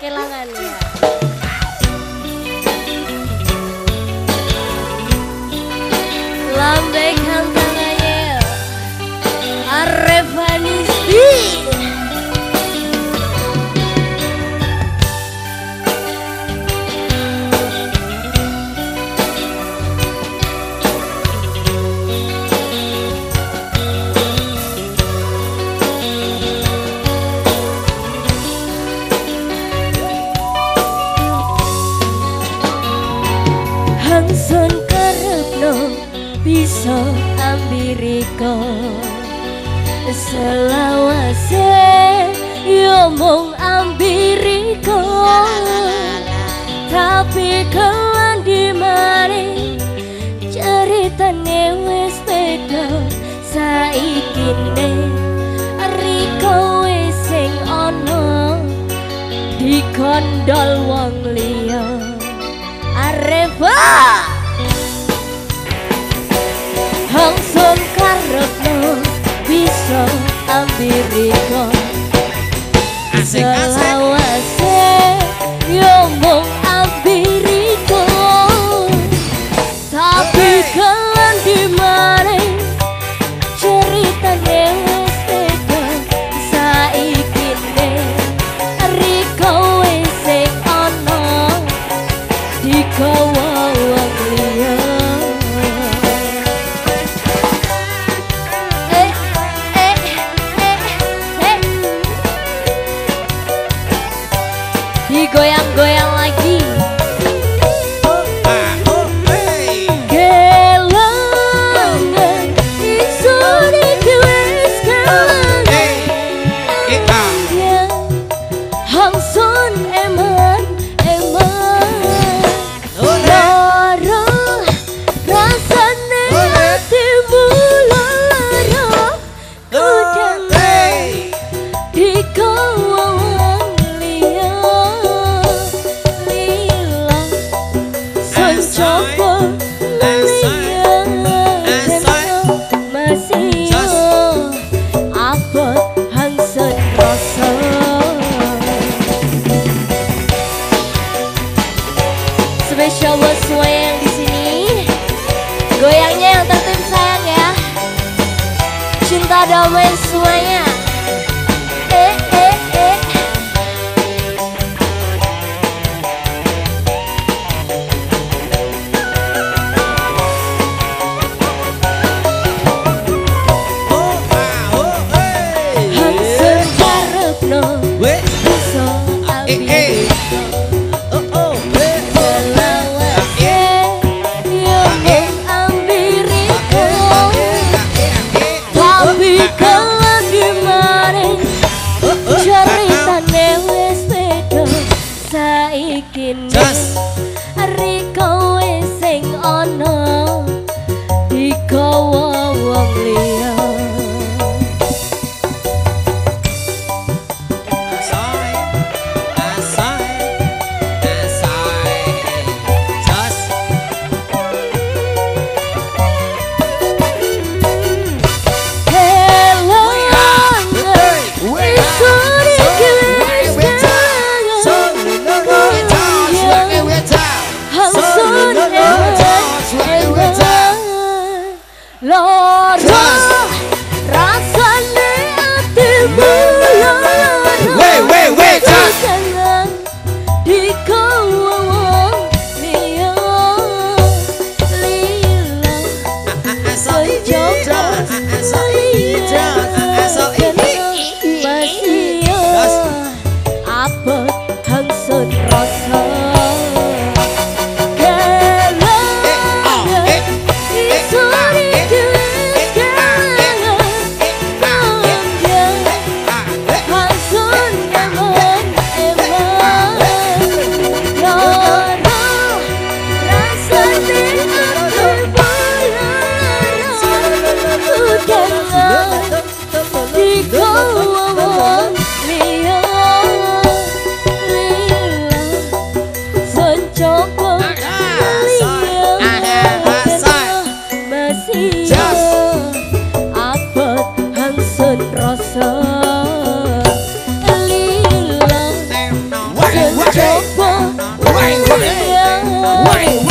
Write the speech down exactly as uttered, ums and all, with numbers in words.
kelangan ya. Lambaikan tangannya Arevanisti. Hangsun karepno bisa ambiriko selawase yo mung ambiriko, tapi kelan di mari ceritane wis beda saikine. Riko wis sing ana dikondol wong liya. Areva Hangsun karepno bisa ambiriko selawase yo mung ambiriko, tapi kelan di maring ceritane wis beda saikine. Riko wis sing ana dikowo wong liya. Digoyang-goyang lagi. Kelangan iso ditulis kelangan. Hangsun eman eman lara rasane hatimu lara kudengar dikowo wong liya. Coba ngeliat masih abot hangsun rasa. Spesial buat semua yang di sini. Goyangnya yang tertib sayang ya. Cinta damai semuanya. Eh eh eh. Riko wis sing ana dikowo wong liya. Asai, asai, asai, just kelangan iso ditulis Hangsun eman lara rasane atimu lara kudengar dikowo wong liya. Lila senjata masih abot hangsun rasa. coba Why, why, sayang why,